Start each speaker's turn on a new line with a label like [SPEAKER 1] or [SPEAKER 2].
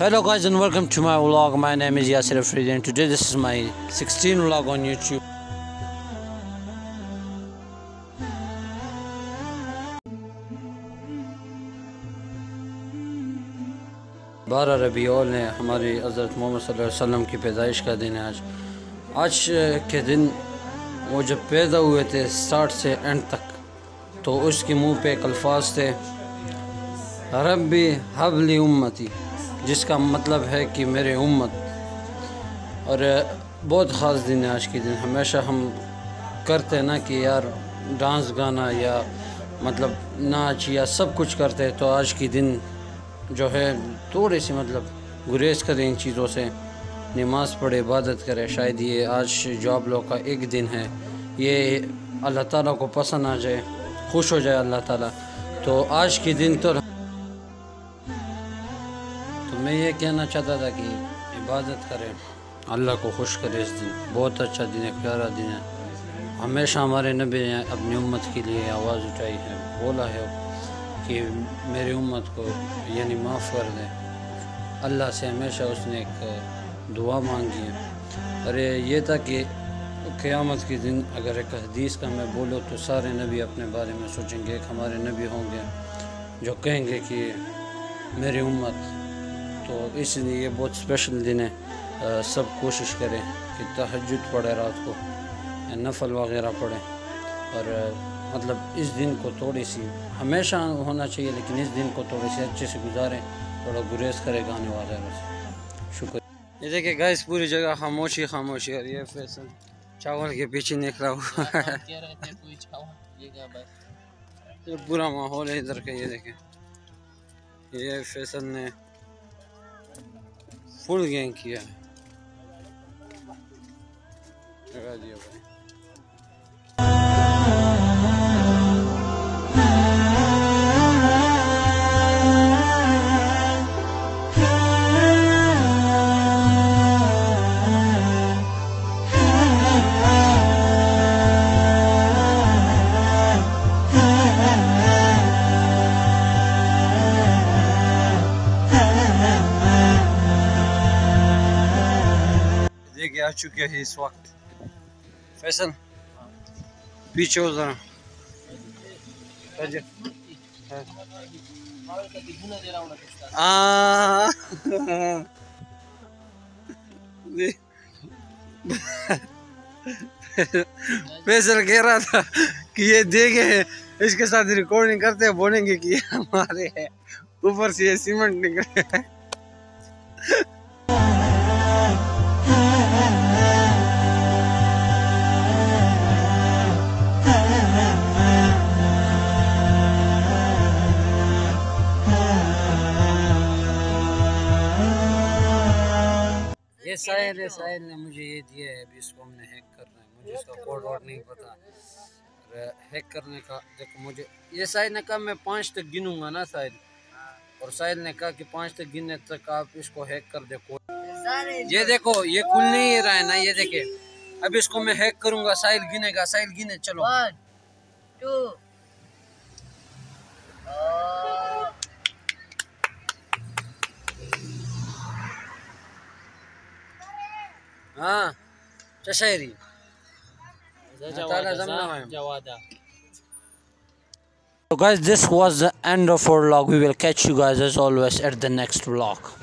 [SPEAKER 1] Hello guys and welcome to my vlog. My name is Yasir Afridi and today this is my 16th vlog on YouTube. बारह रबीउल ने हमारी हज़रत मोहम्मद सल्लल्लाहु अलैहि वसल्लम की पैदाइश का दिन है आज के दिन वो जब पैदा हुए थे स्टार्ट से एंड तक तो उसके मुंह पे एक अल्फाज थे रब्बी हबली उम्मती, जिसका मतलब है कि मेरे उम्मत। और बहुत ख़ास दिन है आज के दिन। हमेशा हम करते ना कि यार डांस गाना या मतलब नाच या सब कुछ करते, तो आज के दिन जो है थोड़ी सी मतलब गुरेज करें इन चीज़ों से, नमाज़ पढ़े, इबादत करें। शायद ये आज जो आप लोग का एक दिन है ये अल्लाह ताला को पसंद आ जाए, खुश हो जाए अल्लाह ताला। तो आज के दिन तो मैं ये कहना चाहता था कि इबादत करें, अल्लाह को खुश करें। इस दिन बहुत अच्छा दिन है, प्यारा दिन है। हमेशा हमारे नबी ने अपनी उम्मत के लिए आवाज़ उठाई है, बोला है कि मेरी उम्मत को यानी माफ़ कर दें। अल्लाह से हमेशा उसने एक दुआ मांगी है। अरे ये था कि क़यामत के दिन अगर एक हदीस का मैं बोलूँ तो सारे नबी अपने बारे में सोचेंगे। एक हमारे नबी होंगे जो कहेंगे कि मेरी उम्मत। तो इसलिए ये बहुत स्पेशल दिन है। सब कोशिश करें कि तहज्जुद पढ़े, रात को नफल वगैरह पढ़ें। और मतलब इस दिन को थोड़ी सी हमेशा होना चाहिए, लेकिन इस दिन को थोड़ी सी अच्छे से गुजारें, थोड़ा गुरेज करें गाने वगैरह से। शुक्र। ये देखिए गाइस, पूरी जगह खामोशी खामोशी। और ये फैसल चावल के पीछे निकला हुआ है। ये पूरा माहौल है इधर का। ये देखें, ये फैसल ने फुल गैंग किया है। लगा दिया भाई। आ चुके हैं इस वक्त। फैसल पीछे हो जरा। फैसल कह रहा था कि ये देखे इसके साथ रिकॉर्डिंग करते हैं, बोलेंगे कि हमारे है, ऊपर से ये सीमेंट निकले। ये साहिल ने मुझे ये दिया है, अभी इसको हमने हैक करना है। मुझे इसका कोड वर्ड नहीं पता। हैक करने का देखो, मुझे ये साहिल ने कहा मैं 5 तक गिनूंगा ना साहिल, और साहिल ने कहा कि 5 तक गिनने तक आप इसको हैक कर दे कोड। ये देखो ये खुल नहीं रहा है ना, ये देखे। अब इसको मैं हैक करूंगा, साहिल गिनेगा। साहिल गिने, चलो
[SPEAKER 2] 1 2।
[SPEAKER 1] हाँ चशायरी। So guys, this was the end of our vlog. We will catch you guys as always at the next vlog.